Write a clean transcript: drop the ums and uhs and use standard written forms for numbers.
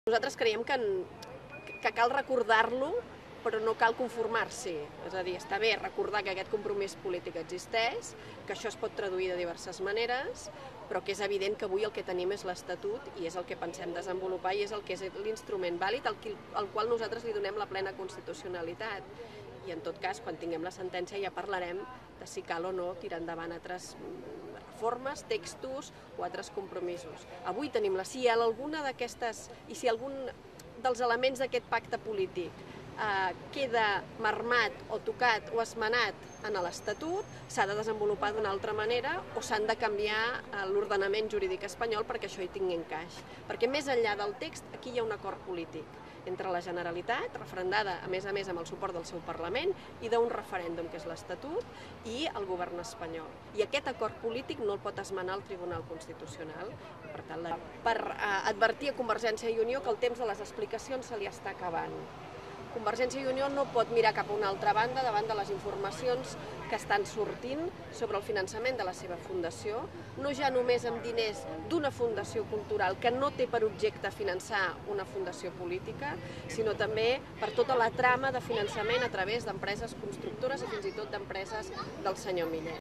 Nosaltres creiem que cal recordar-lo, però no cal conformar-s'hi. És a dir, està bé recordar que aquest compromís polític existeix, que això es pot traduir de diverses maneres, però que és evident que avui el que tenim és l'Estatut i és el que pensem desenvolupar i és el que és l'instrument vàlid al qual nosaltres li donem la plena constitucionalitat. I en tot cas, quan tinguem la sentència ja parlarem de si cal o no tirar endavant altres reformes, textos o altres compromisos. Avui tenim si hi ha alguna d'aquestes, i si algun dels elements d'aquest pacte polític queda marmat o tocat o esmenat en l'Estatut, s'ha de desenvolupar d'una altra manera o s'han de canviar l'ordenament jurídic espanyol perquè això hi tingui encaix. Perquè més enllà del text, aquí hi ha un acord polític entre la Generalitat, referendada a més amb el suport del seu Parlament, i d'un referèndum, que és l'Estatut, i el govern espanyol. I aquest acord polític no el pot esmenar el Tribunal Constitucional. Per tant, per advertir a Convergència i Unió que el temps de les explicacions se li està acabant. Convergència i Unió no pot mirar cap a una altra banda davant de les informacions que estan sortint sobre el finançament de la seva fundació, no ja només amb diners d'una fundació cultural que no té per objecte finançar una fundació política, sinó també per tota la trama de finançament a través d'empreses constructores i fins i tot d'empreses del senyor Millet.